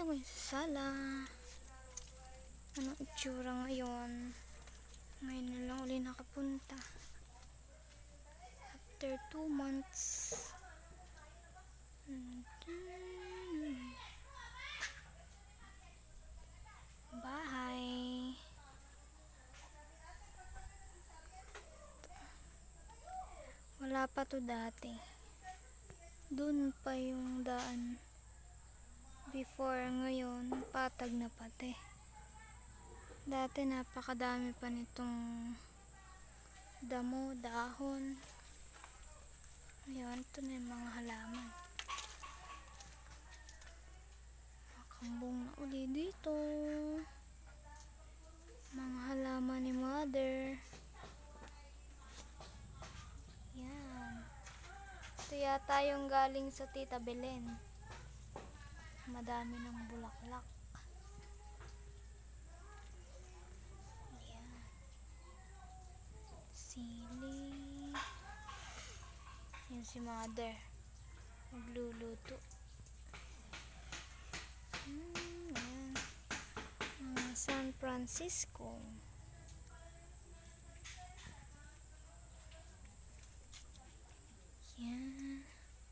na ngayon sa sala. Anong itsura ngayon? Ngayon na lang uli nakapunta. After 2 months. Bahay. Wala pa to dati. Dun pa yung daan. Before, ngayon, patag na pati. Dati napakadami pa nitong damo, dahon. Ngayon, ito na yung mga halaman. Makambong na uli dito. Mga halaman ni mother. Yan. Ito yata yung galing sa Tita Belen. Madami ng bulaklak. Yan. Sili. Yan si mother. Nagluluto. Yan. San Francisco. Yan.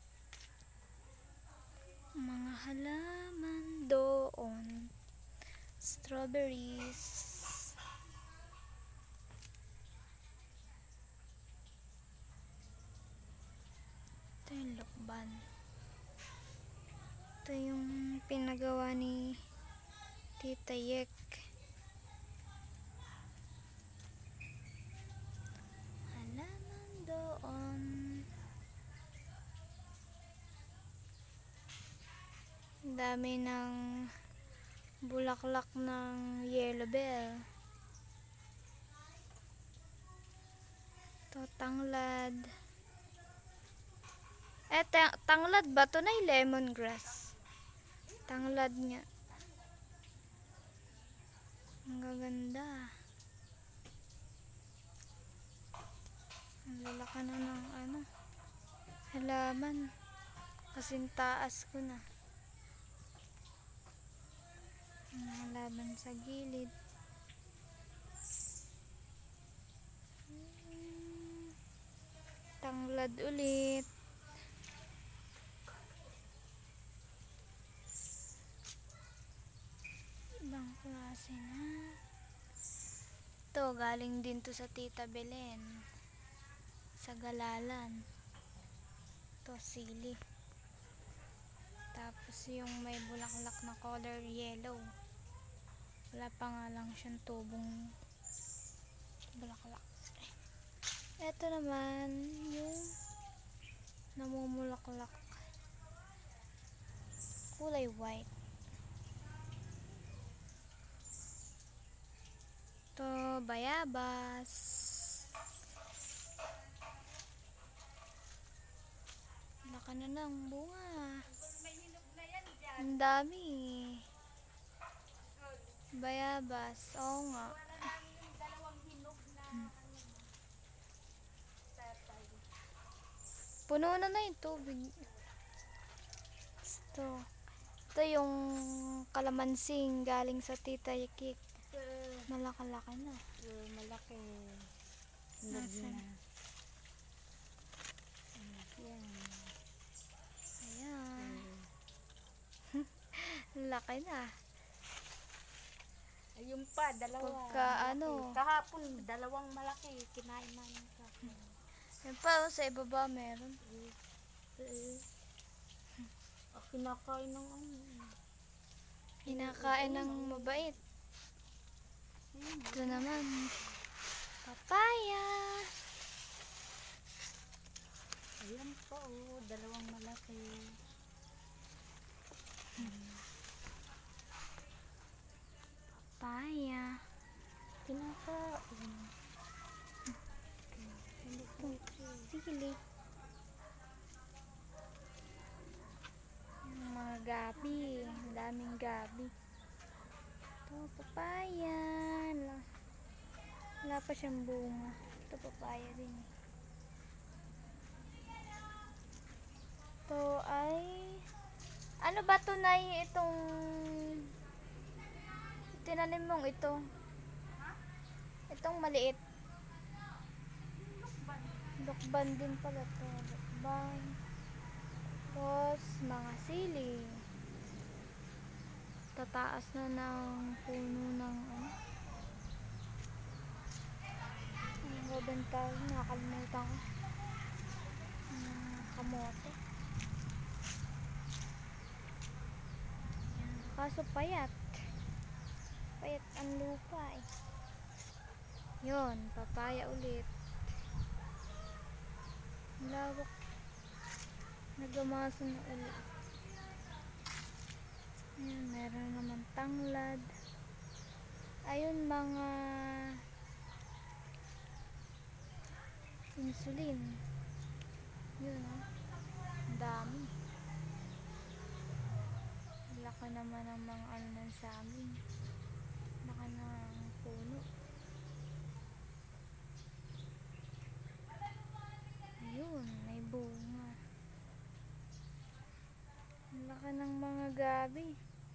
Mga halaman doon. Strawberries. Ito yung lokban. Ito yung pinagawa ni Tita Yek. Halaman doon. Dami ng bulaklak ng yellow bell. Ito, tanglad. Tanglad ba? Ito na yung lemongrass. Tanglad nga. Ang gaganda. Ang lalaki na ng halaman. Kasing taas ko na. Halaman sa gilid. Tanglad ulit. Ibang klase na. Ito, galing din to sa Tita Belen. Sa Galalan. Ito, sili. Tapos yung may bulaklak na color yellow. Wala pa nga lang siyang tubong bulaklak. Ito naman yung namumulaklak. Kulay white. Ito, bayabas. Laka na ng bunga. Ang dami. Bayabas. Oo nga. Puno na yung tubig. Ito yung kalamansing galing sa Tita Yekik. Malaki-laki na. Malaki. Nasaan? Ayan. Ayan. Laki na. Ayun pa, dalawa. Pagka Kahapon, dalawang malaki. Kinain namin kahapon. Yan pa, sa ibaba meron. Kinakain ng Kinakain ng mabait. Ito naman. Papaya. Ayan pa, dalawang malaki. Papaya. Kinakain. Sili. Mga gabi. Ang daming gabi. Ito, papaya. Wala pa siyang bunga. Ito, papaya din. Ito ay ano ba tunay itong tinanim mong ito? Itong maliit. Lukban din pala to. Lukban. Tapos, mga sili. Tataas na ng puno ng ano. Ang babantay. Nakakalimutan ko. Kamote. Yan. Kaso payat. Payat ang lupa eh. Yun, papaya ulit. Lawak. Nagamasa na ulit. Ayan, meron naman tanglad. Ayun, mga insulin. Yun, oh. Ang dami. Laki naman ang mga ano ng saging. Laki ng puno. Ayun, may bunga. Ang laki ng mga gabi.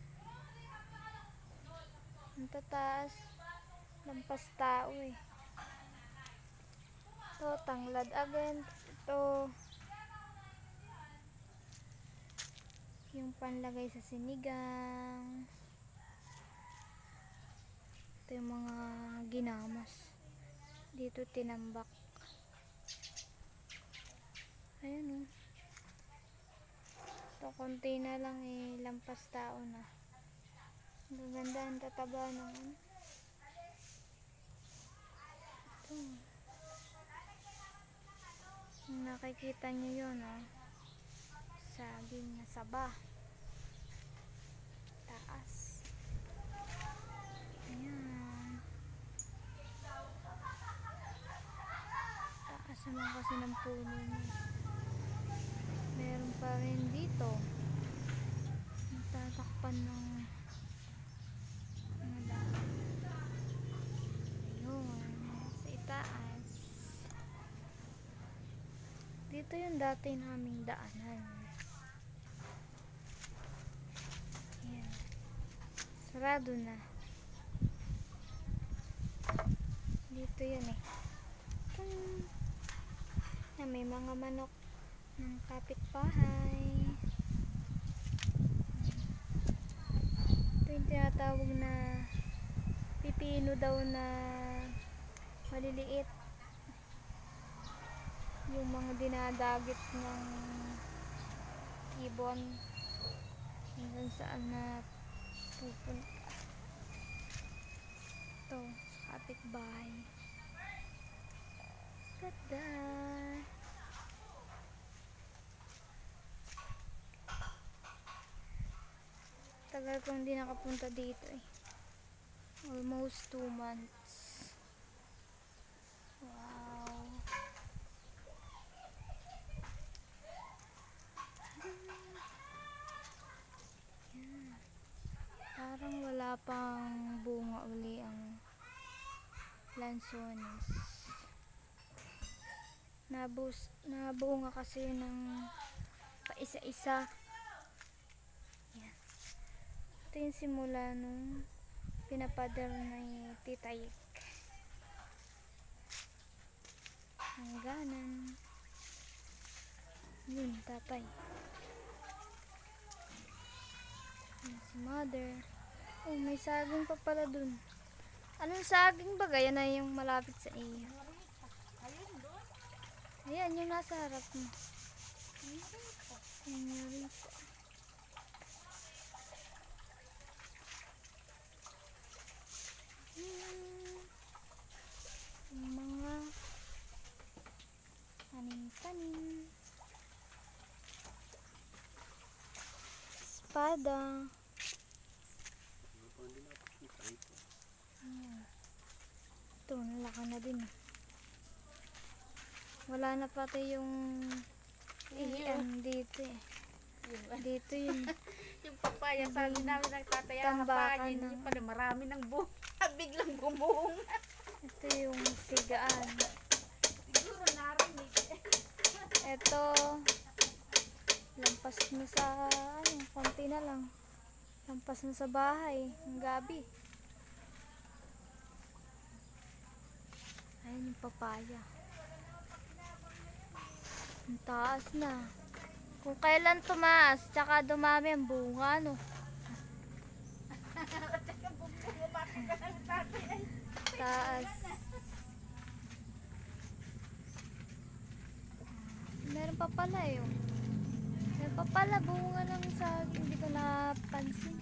Ang tataas. Lampas tao eh. Ito, tanglad again. Ito, yung panlagay sa sinigang. Ito yung mga ginamas. Dito tinambak. Ayan oh. Ito, konti na lang eh. Lampas tao na. Ang ganda, ang tataba ng ano. Ito. Nakikita nyo yun oh. Saging na saba. Taas. Ayan. Taas naman kasi ng puno niya. Meron pa rin dito. Natatakpan ng mga dahon. Ayun. Sa itaas. Dito yung dati naming daanan. Ayan. Sarado na. Dito yun eh. Ayan, may mga manok ng kapitbahay. Ito yung tinatawag na pipino daw na maliliit. Yung mga dinadagit ng ibon hanggang saan na pupunta. Ito, sa kapitbahay. Ganda! Tagal kong hindi nakapunta dito eh. Almost 2 months. Wow! Yan. Parang wala pang bunga uli ang lansones. Nabunga kasi ng paisa-isa. Yan. Ito yung simula nung pinapadar na Tita Yik. Hangganan. Yun, tatay. Yan si mother. Oh, may saging pa pala dun. Anong saging ba? Yan na yung malapit sa iyo. Ayan, yung nasa harap mo. Senorita. Yung mga tanim-tanim. Espada. Ayan. Ito, nalaka na din. Wala na pati yung iyan dito eh. Dito yun. Yung papaya, sabi namin ng tatay, Tambakan hindi ng- pala marami ng buong. Biglang bumuong. Ito yung sigaan. Siguro narinig. Ito, lampas na sa, konti na lang. Lampas na sa bahay, ang gabi. Ayan yung papaya. Ang taas na. Kung kailan tumaas, tsaka dumami ang bunga, no? Taas. Meron pa pala eh. Oh. Meron pa pala bunga ng saging. Hindi ko napansin.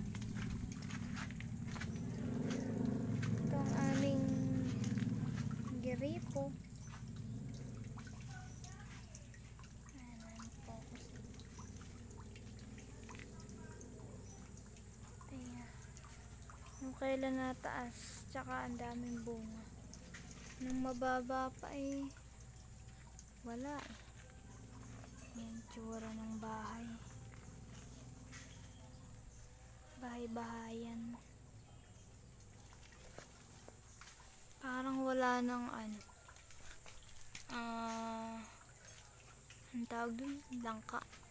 Ito ang aming giripo. Ayan, focus. Ayan. Kung kailan nataas, tsaka ang daming bunga. Nung mababa pa eh, wala eh. Yan tsura ng bahay. Bahay-bahayan. Parang wala ng ano. Ang tawag dun? Langka.